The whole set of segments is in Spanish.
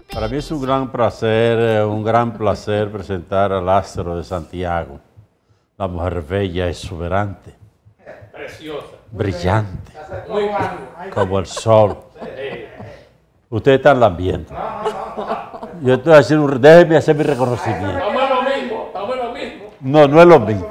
Para mí es un gran placer presentar al astro de Santiago, la mujer bella, exuberante, preciosa, brillante, como el sol. Ustedes están lambiendo. Yo estoy haciendo, déjenme hacer mi reconocimiento. estamos en lo mismo, estamos en lo mismo. No, no es lo mismo.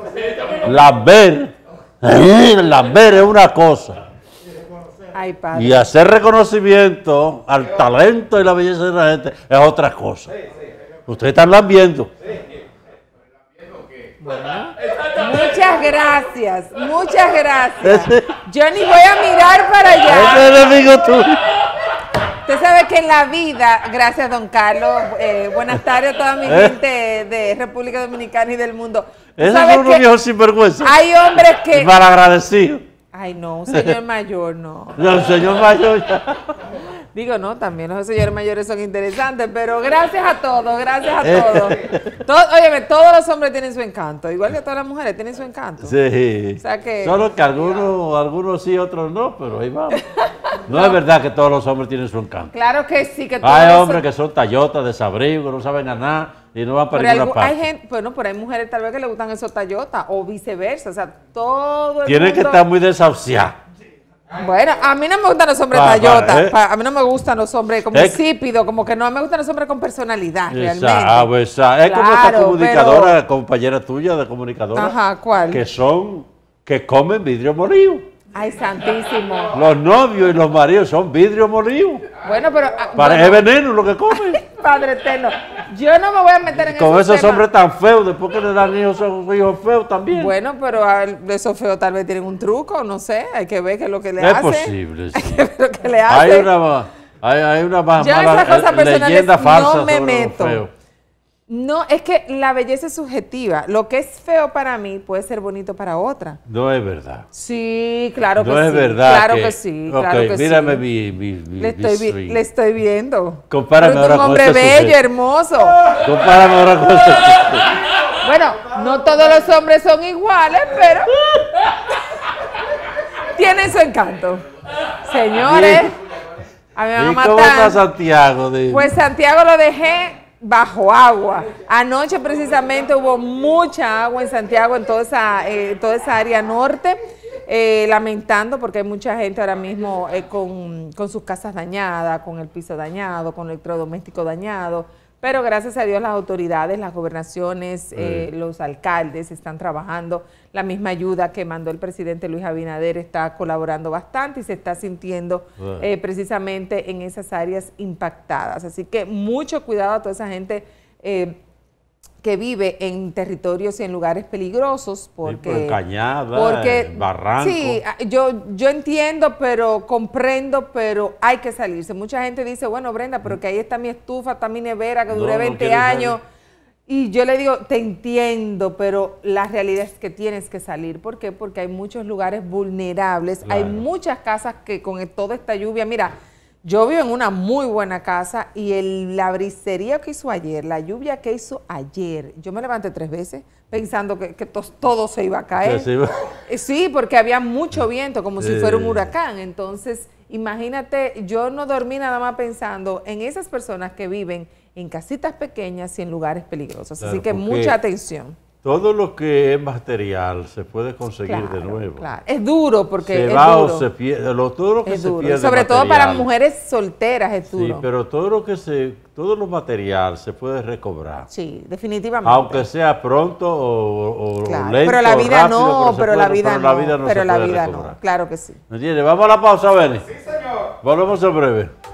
Lamber es una cosa. Ay, padre. Y hacer reconocimiento al talento y la belleza de la gente es otra cosa. Ustedes están lambiendo. Muchas gracias, muchas gracias. Yo ni voy a mirar para allá. Ese es enemigo tuyo. Usted sabe que en la vida, gracias don Carlos, buenas tardes a toda mi gente de República Dominicana y del mundo. Ese es uno viejo sinvergüenza. Hay hombres que... Malagradecido. Ay, no, un señor mayor no. No, el señor mayor ya. Digo, no, también los señores mayores son interesantes, pero gracias a todos, gracias a todos. Óyeme, todos los hombres tienen su encanto, igual que todas las mujeres tienen su encanto. Sí. O sea que... Solo que algunos sí, otros no, pero ahí vamos. No es verdad que todos los hombres tienen su encanto. Claro que sí, que todos Hay los hombres que son tallotas, desabrigos, que no saben a nada y no van para pero ninguna parte. hay gente, bueno, pero hay mujeres tal vez que le gustan esos Toyota o viceversa, o sea, todo el Tienen que mundo... estar muy desahuciados. Bueno, a mí no me gustan los hombres Toyota, a mí no me gustan los hombres como insípidos, como que no, a mí me gustan los hombres con personalidad, realmente. Es como esta comunicadora, compañera tuya de comunicadora. Ajá, ¿cuál? Que comen vidrio molido. Ay, santísimo. Los novios y los maridos son vidrio molido. Bueno, pero... Es veneno lo que comen. Padre eterno, yo no me voy a meter en con esos temas. hombres tan feos, después que le dan hijos, son hijos feos también. Bueno, pero esos feos tal vez tienen un truco, no sé, hay que ver qué es lo que le hace. Es posible, sí. Hay que ver lo que le hace. Hay una más yo mala esas cosas personales leyenda falsa no me sobre meto. los feos. No, es que la belleza es subjetiva. Lo que es feo para mí puede ser bonito para otra. No es verdad. Sí, claro que sí. No es verdad. Claro que sí, claro que mírame sí. Le estoy viendo. Compárame ahora un con hombre este bello, sujeto. hermoso. Compárame ahora con este sujeto. Bueno, no todos los hombres son iguales, pero tienen su encanto. Señores, a mí me van a matar. ¿Y cómo está Santiago? Pues Santiago lo dejé bajo agua. Anoche precisamente hubo mucha agua en Santiago, en toda esa área norte, lamentando porque hay mucha gente ahora mismo con sus casas dañadas, con el piso dañado, con el electrodoméstico dañado, pero gracias a Dios las autoridades, las gobernaciones, los alcaldes están trabajando. La misma ayuda que mandó el presidente Luis Abinader está colaborando bastante y se está sintiendo precisamente en esas áreas impactadas. Así que mucho cuidado a toda esa gente que vive en territorios y en lugares peligrosos. Porque, en cañada, en barranco. Sí, yo entiendo, pero comprendo, pero hay que salirse. Mucha gente dice, bueno, Brenda, pero que ahí está mi estufa, está mi nevera, que duré 20 años. Y yo le digo, te entiendo, pero la realidad es que tienes que salir. ¿Por qué? Porque hay muchos lugares vulnerables, hay muchas casas que con toda esta lluvia, mira, yo vivo en una muy buena casa y la brisería que hizo ayer, la lluvia que hizo ayer, yo me levanté 3 veces pensando que todo se iba a caer. Sí, porque había mucho viento, como si fuera un huracán. Entonces, imagínate, yo no dormí nada más pensando en esas personas que viven en casitas pequeñas y en lugares peligrosos. Así que mucha atención. Todo lo que es material se puede conseguir de nuevo. Claro. Es duro porque se va o se pierde. Todo lo que se pierde sobre material, todo para mujeres solteras es duro. Sí, pero todo lo material se puede recobrar. Sí, definitivamente. Aunque sea pronto o lento, pero la vida rápido, no, pero la vida no, pero la vida no, claro que sí. ¿Me entiendes? Vamos a la pausa, Beni. Sí, señor. Volvemos en breve.